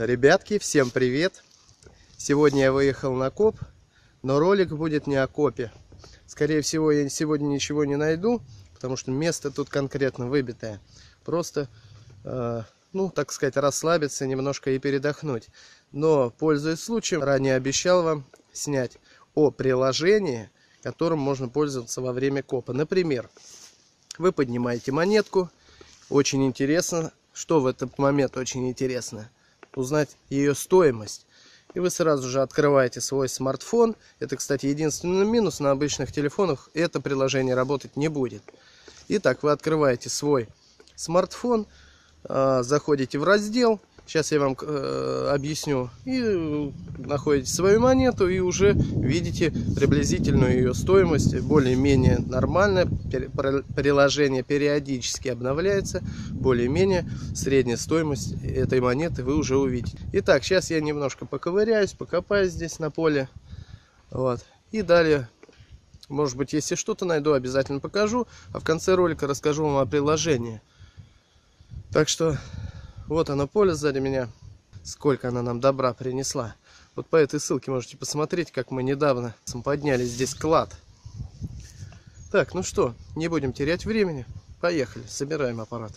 Ребятки, всем привет! Сегодня я выехал на коп, но ролик будет не о копе. Скорее всего, я сегодня ничего не найду, потому что место тут конкретно выбитое. Просто, так сказать, расслабиться немножко и передохнуть. Но, пользуясь случаем, ранее обещал вам снять о приложении, которым можно пользоваться во время копа. Например, вы поднимаете монетку. Очень интересно, что в этот момент очень интересно, узнать ее стоимость. И вы сразу же открываете свой смартфон. Это, кстати, единственный минус: на обычных телефонах это приложение работать не будет. Итак, вы открываете свой смартфон, заходите в раздел. Сейчас я вам объясню. И находите свою монету и уже видите приблизительную ее стоимость. Более-менее нормально. Приложение периодически обновляется. Более-менее средняя стоимость этой монеты вы уже увидите. Итак, сейчас я немножко поковыряюсь, покопаюсь здесь на поле. Вот. И далее, может быть, если что-то найду, обязательно покажу. А в конце ролика расскажу вам о приложении. Так что... вот оно поле сзади меня. Сколько она нам добра принесла. Вот по этой ссылке можете посмотреть, как мы недавно подняли здесь клад. Так, ну что, не будем терять времени. Поехали, собираем аппарат.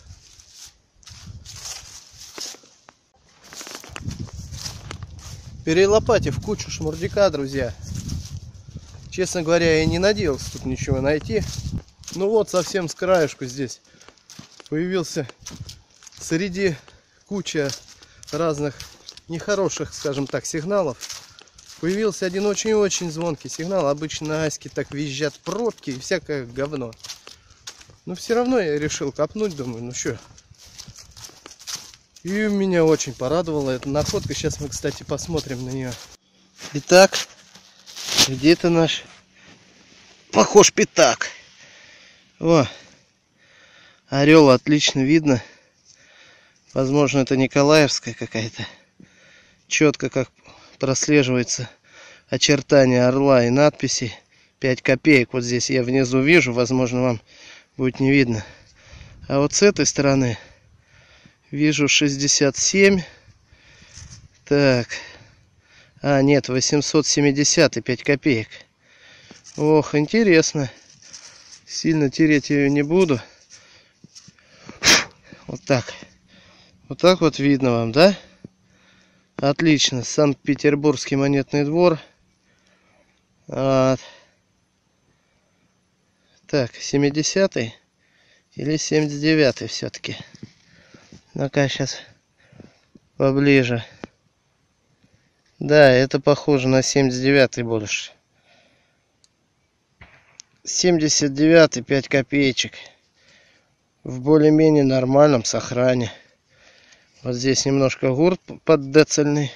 Перелопатив кучу шмурдяка, друзья. Честно говоря, я не надеялся тут ничего найти. Ну вот, совсем с краешку здесь появился среди куча разных нехороших, скажем так, сигналов. Появился один очень-очень звонкий сигнал. Обычно на Аське так визжат пробки и всякое говно. Но все равно я решил копнуть, думаю, ну что. И меня очень порадовала эта находка. Сейчас мы, кстати, посмотрим на нее. Итак, где-то наш похож пятак. О, орел отлично видно. Возможно, это Николаевская какая-то. Четко как прослеживается очертания орла и надписи 5 копеек. Вот здесь я внизу вижу, возможно, вам будет не видно. А вот с этой стороны вижу 67. Так. А, нет, 870 5 копеек. Ох, интересно. Сильно тереть ее не буду. Вот так. Вот так вот видно вам, да? Отлично. Санкт-Петербургский монетный двор. Вот. Так, 70-й или 79-й все-таки. Ну-ка, сейчас поближе. Да, это похоже на 79-й больше. 79-й 5 копеечек. В более-менее нормальном сохране. Вот здесь немножко гурт поддецельный.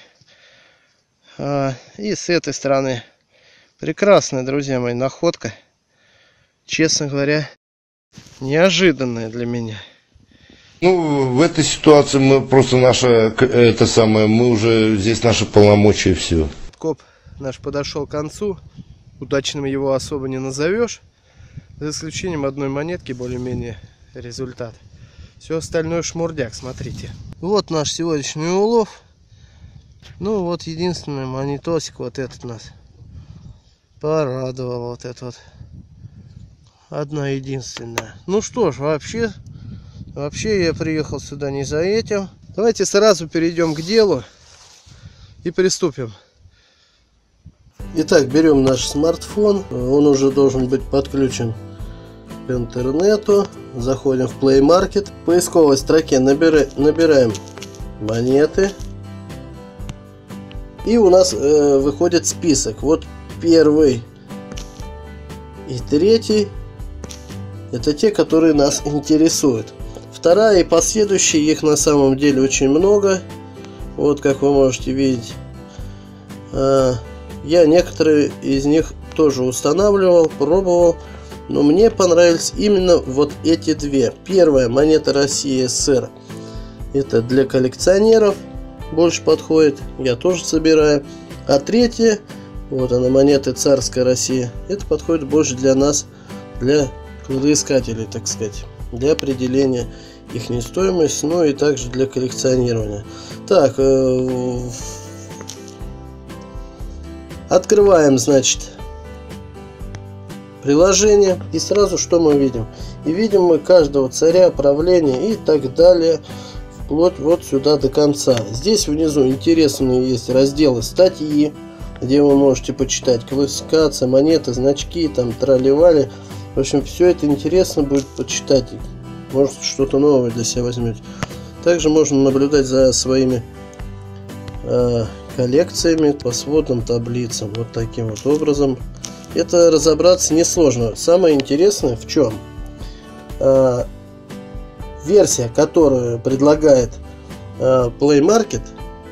И с этой стороны прекрасная, друзья мои, находка. Честно говоря, неожиданная для меня. Ну, в этой ситуации мы просто мы уже здесь наши полномочия, все. Коп наш подошел к концу. Удачным его особо не назовешь. За исключением одной монетки, более-менее результат. Все остальное шмурдяк, смотрите. Вот наш сегодняшний улов. Ну вот единственный монетосик вот этот нас порадовал. Вот это вот. Одна единственная. Ну что ж, вообще я приехал сюда не за этим. Давайте сразу перейдем к делу и приступим. Итак, берем наш смартфон. Он уже должен быть подключен к интернету. Заходим в Play Market. В поисковой строке набираем монеты. И у нас выходит список. Вот первый и третий. Это те, которые нас интересуют. Вторая и последующие, их на самом деле очень много. Вот как вы можете видеть. Я некоторые из них тоже устанавливал, пробовал. Но мне понравились именно вот эти две. Первая, монета России СССР. Это для коллекционеров больше подходит. Я тоже собираю. А третья, вот она, монета Царская Россия. Это подходит больше для нас, для кладоискателей, так сказать. Для определения их стоимость, ну и также для коллекционирования. Так, открываем, значит, приложение, и сразу что мы видим? И видим мы каждого царя, правления и так далее, вплоть вот сюда до конца. Здесь внизу интересные есть разделы статьи, где вы можете почитать классификация, монеты, значки, там трали-вали. В общем, все это интересно будет почитать. Может, что-то новое для себя возьмете. Также можно наблюдать за своими коллекциями по сводным таблицам. Вот таким вот образом. Это разобраться несложно. Самое интересное в чем? Версия, которую предлагает Play Market,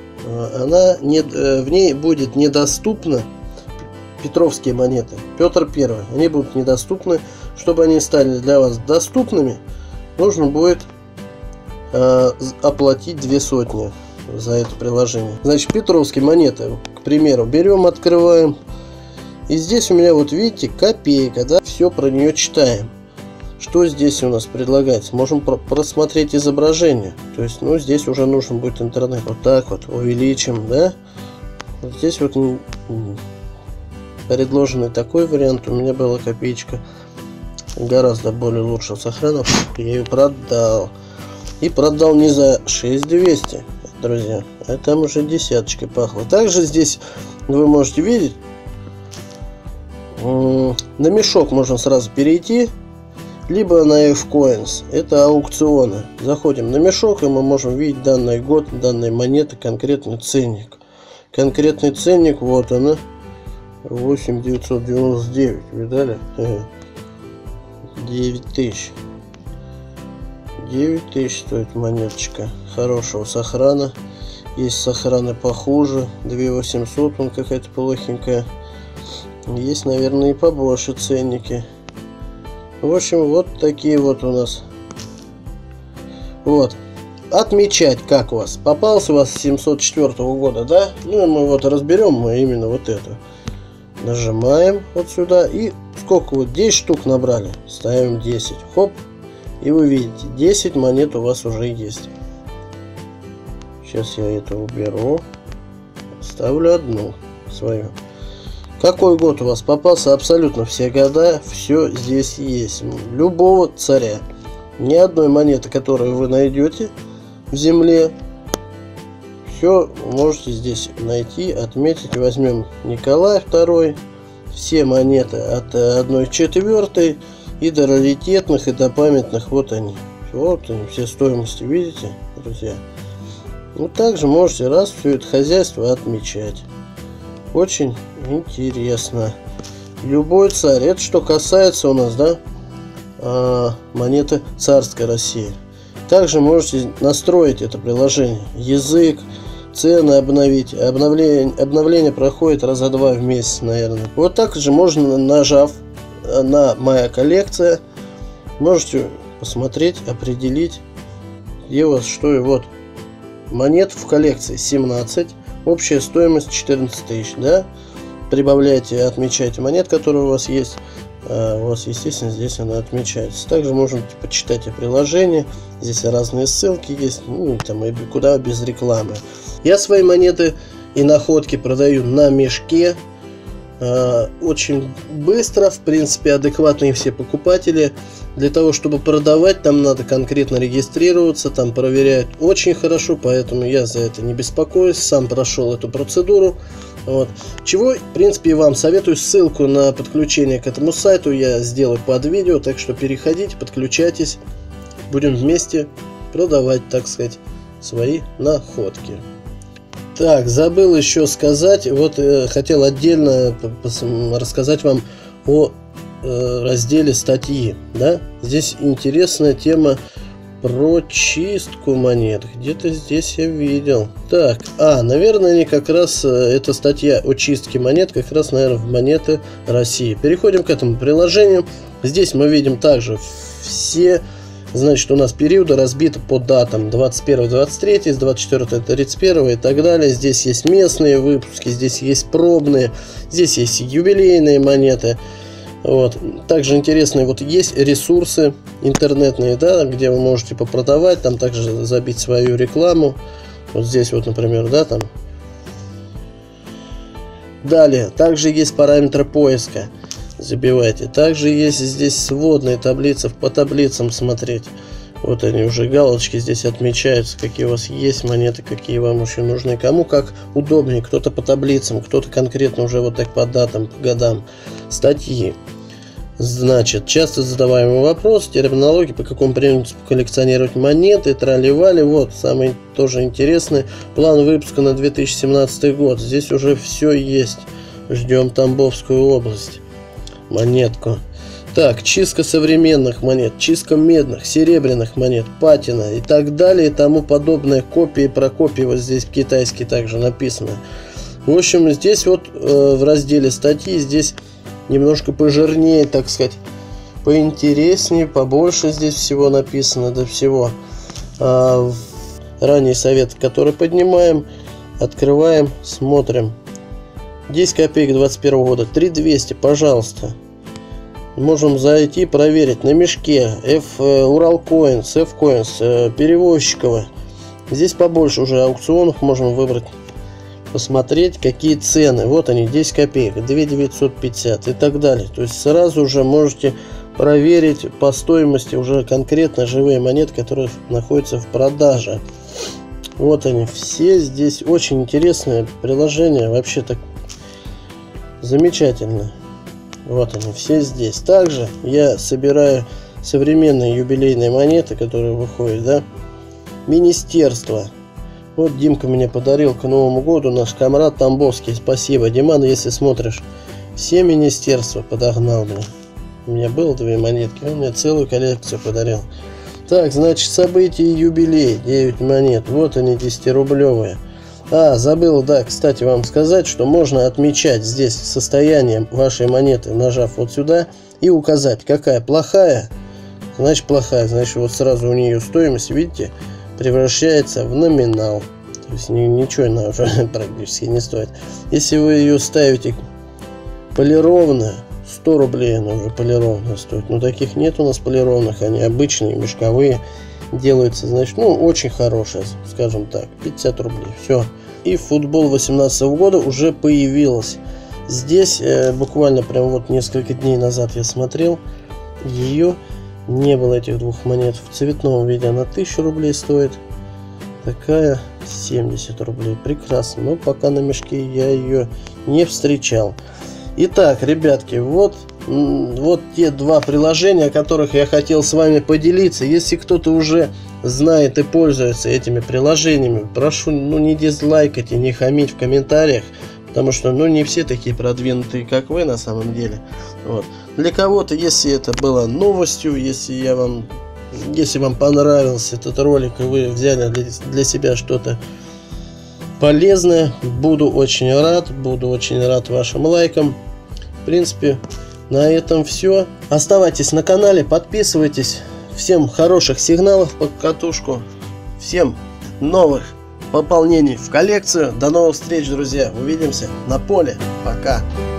в ней будет недоступна петровские монеты. Петр I. Они будут недоступны. Чтобы они стали для вас доступными, нужно будет оплатить 200 за это приложение. Значит, петровские монеты, к примеру, берем, открываем. И здесь у меня, вот видите, копейка, да, все про нее читаем. Что здесь у нас предлагается? Можем просмотреть изображение. То есть, ну, здесь уже нужен будет интернет. Вот так вот увеличим, да. Вот здесь вот предложенный такой вариант. У меня была копеечка гораздо более лучше сохранов. Я ее продал. И продал не за 6200, друзья, а там уже десяточкой пахло. Также здесь вы можете видеть, на мешок можно сразу перейти, либо на F-Coins, это аукционы. Заходим на мешок, и мы можем видеть данный год, данной монеты, конкретный ценник. Конкретный ценник, вот она, 8999, видали? 9000. 9000 стоит монеточка хорошего сохрана. Есть сохраны похуже, 2800, он какая-то плохенькая. Есть, наверное, и побольше ценники. В общем, вот такие вот у нас. Вот. Отмечать, как у вас. Попался у вас 704 года, да? Ну, и мы вот разберем мы именно вот это. Нажимаем вот сюда. И сколько вот 10 штук набрали. Ставим 10. Хоп. И вы видите, 10 монет у вас уже есть. Сейчас я это уберу. Ставлю одну свою. Какой год у вас попался? Абсолютно все года. Все здесь есть. Любого царя. Ни одной монеты, которую вы найдете в земле. Все можете здесь найти, отметить. Возьмем Николай II. Все монеты от 1/4 и до раритетных, и до памятных. Вот они. Вот они, все стоимости. Видите, друзья? Ну, также можете раз все это хозяйство отмечать. Очень интересно. Любой царь. Это что касается у нас, да, монеты царской России. Также можете настроить это приложение. Язык, цены обновить. Обновление проходит раза 2 в месяц, наверное. Вот так же можно, нажав на «Моя коллекция», можете посмотреть, определить, где у вас что. И вот монет в коллекции 17, общая стоимость 14 тысяч, да. Прибавляйте, отмечайте монет, которые у вас есть. У вас, естественно, здесь она отмечается. Также можно почитать и приложение. Здесь разные ссылки есть, ну, там и куда без рекламы. Я свои монеты и находки продаю на мешке. Очень быстро, в принципе, адекватные все покупатели. Для того, чтобы продавать, там надо конкретно регистрироваться, там проверяют очень хорошо, поэтому я за это не беспокоюсь, сам прошел эту процедуру. Вот. Чего, в принципе, и вам советую. Ссылку на подключение к этому сайту я сделаю под видео, так что переходите, подключайтесь, будем вместе продавать, так сказать, свои находки. Так, забыл еще сказать, вот хотел отдельно рассказать вам о разделе статьи, да? Здесь интересная тема про чистку монет. Где-то здесь я видел. Так, наверное, они как раз, эта статья о чистке монет, как раз, наверное, в монеты России. Переходим к этому приложению. Здесь мы видим также все, значит, у нас периоды разбиты по датам 21-23, с 24-31 и так далее. Здесь есть местные выпуски, здесь есть пробные, здесь есть юбилейные монеты. Вот. Также интересные вот есть ресурсы интернетные, да, где вы можете попродавать, там также забить свою рекламу. Вот здесь вот, например, да, там. Далее, также есть параметры поиска. Забивайте. Также есть здесь сводные таблицы, по таблицам смотреть. Вот они уже галочки здесь отмечаются, какие у вас есть монеты, какие вам еще нужны. Кому как удобнее, кто-то по таблицам, кто-то конкретно уже вот так по датам, по годам. Статьи. Значит, часто задаваемый вопрос, терминология, по какому принципу коллекционировать монеты, трали-вали. Вот, самый тоже интересный план выпуска на 2017 год. Здесь уже все есть. Ждем Тамбовскую область. Монетку. Так, чистка современных монет, чистка медных, серебряных монет, патина и так далее и тому подобное. Копии про копии вот здесь китайский также написано. В общем, здесь вот в разделе статьи здесь немножко пожирнее, так сказать, поинтереснее, побольше здесь всего написано, до всего. Ранний совет, который поднимаем, открываем, смотрим. 10 копеек 21 года, 3200, пожалуйста. Можем зайти проверить на мешке Уралкоинс, F-Coins, Перевозчикова. Здесь побольше уже аукционов можем выбрать, посмотреть какие цены. Вот они, 10 копеек, 2950 и так далее. То есть сразу же можете проверить по стоимости уже конкретно живые монеты, которые находятся в продаже. Вот они все здесь. Очень интересное приложение, вообще так замечательно. Вот они все здесь. Также я собираю современные юбилейные монеты, которые выходят, да. Министерство. Вот Димка мне подарил к Новому году, наш комрад Тамбовский. Спасибо, Диман, если смотришь. Все министерства подогнал мне. У меня было 2 монетки, он мне целую коллекцию подарил. Так, значит, события и юбилей. 9 монет. Вот они, 10-рублевые. Забыл, да, кстати, вам сказать, что можно отмечать здесь состояние вашей монеты, нажав вот сюда, и указать, какая плохая, значит плохая, значит вот сразу у нее стоимость, видите, превращается в номинал. То есть ничего она уже практически не стоит. Если вы ее ставите полированную, 100 рублей она уже полированная стоит. Но таких нет у нас полированных, они обычные, мешковые. Делается, значит, ну, очень хорошая, скажем так, 50 рублей, все. И футбол 18 года уже появилась. Здесь буквально прям вот несколько дней назад я смотрел, ее не было, этих 2 монет. В цветном виде она 1000 рублей стоит, такая 70 рублей, прекрасно. Но пока на мешке я ее не встречал. Итак, ребятки, вот те 2 приложения, о которых я хотел с вами поделиться. Если кто-то уже знает и пользуется этими приложениями, прошу, не дизлайкать и не хамить в комментариях, потому что, не все такие продвинутые, как вы на самом деле. Вот. Для кого-то, если это было новостью, если вам понравился этот ролик и вы взяли для себя что-то полезное, буду очень рад вашим лайкам. В принципе, на этом все. Оставайтесь на канале, подписывайтесь. Всем хороших сигналов под катушку. Всем новых пополнений в коллекцию. До новых встреч, друзья. Увидимся на поле. Пока.